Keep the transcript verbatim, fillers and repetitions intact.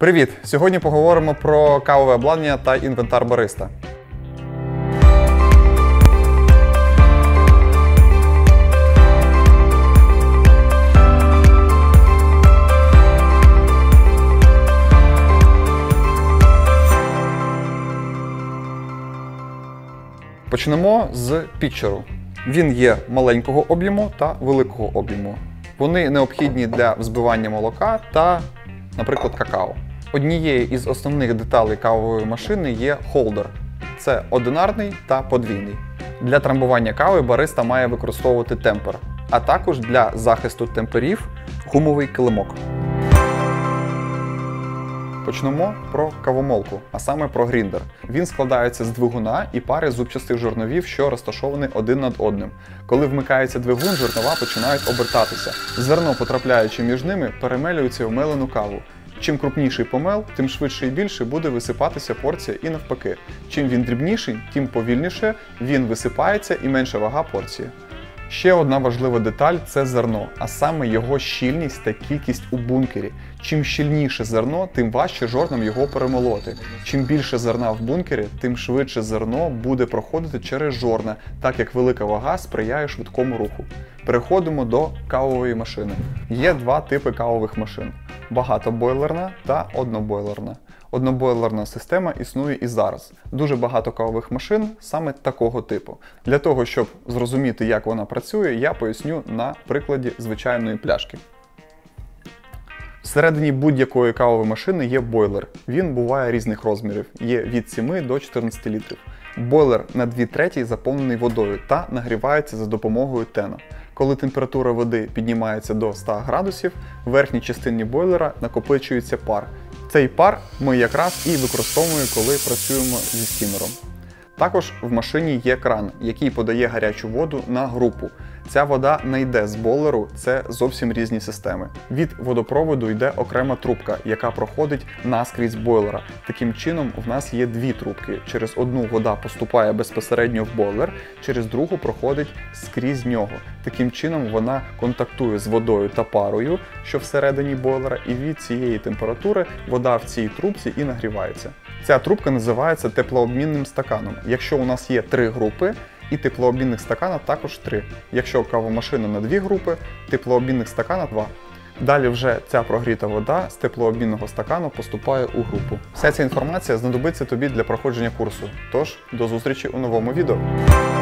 Привіт! Сьогодні поговоримо про кавове обладнання та інвентар бариста. Почнемо з пітчеру. Він є маленького об'єму та великого об'єму. Вони необхідні для взбивання молока та, наприклад, какао. Однією із основних деталей кавової машини є холдер. Це одинарний та подвійний. Для трамбування кави бариста має використовувати темпер, а також для захисту темперів гумовий килимок. Почнемо про кавомолку, а саме про гріндер. Він складається з двигуна і пари зубчастих жорновів, що розташовані один над одним. Коли вмикається двигун, жорнова починають обертатися. Зерно, потрапляючи між ними, перемелюється в мелену каву. Чим крупніший помел, тим швидше і більше буде висипатися порція і навпаки. Чим він дрібніший, тим повільніше він висипається і менша вага порції. Ще одна важлива деталь – це зерно, а саме його щільність та кількість у бункері. Чим щільніше зерно, тим важче жорнам його перемолоти. Чим більше зерна в бункері, тим швидше зерно буде проходити через жорна, так як велика вага сприяє швидкому руху. Переходимо до кавової машини. Є два типи кавових машин – багатобойлерна та однобойлерна. Однобойлерна система існує і зараз. Дуже багато кавових машин саме такого типу. Для того, щоб зрозуміти, як вона працює, я поясню на прикладі звичайної пляшки. Всередині будь-якої кавової машини є бойлер. Він буває різних розмірів, є від семи до чотирнадцяти літрів. Бойлер на дві треті заповнений водою та нагрівається за допомогою тена. Коли температура води піднімається до ста градусів, в верхній частині бойлера накопичується пар. Цей пар ми якраз і використовуємо, коли працюємо зі стімером. Також в машині є кран, який подає гарячу воду на групу. Ця вода не йде з бойлеру, це зовсім різні системи. Від водопроводу йде окрема трубка, яка проходить наскрізь бойлера. Таким чином в нас є дві трубки. Через одну вода поступає безпосередньо в бойлер, через другу проходить скрізь нього. Таким чином вона контактує з водою та парою, що всередині бойлера, і від цієї температури вода в цій трубці і нагрівається. Ця трубка називається теплообмінним стаканом. Якщо у нас є три групи, і теплообмінних стакана також три. Якщо кавомашина на дві групи, теплообмінних стакана два. Далі вже ця прогріта вода з теплообмінного стакану поступає у групу. Вся ця інформація знадобиться тобі для проходження курсу. Тож, до зустрічі у новому відео.